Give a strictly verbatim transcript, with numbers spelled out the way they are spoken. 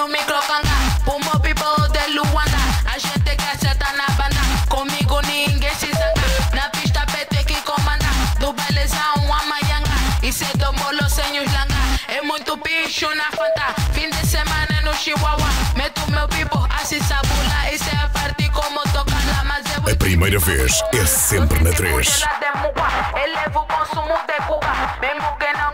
no microcanga. Pumo people de Luanda. A gente que acerta na banda. Comigo ninguém se zanga. Na pista P que comanda. Do bailezão a maianga. E cê tomou los senhos langa. É muito bicho na fanta. Fim de semana no Chihuahua. Meto meu pipo, assim sabula. E cê é parte como toca lá. Mas eu A primeira vez é sempre na três. elevo o consumo de Cuba. Mesmo que não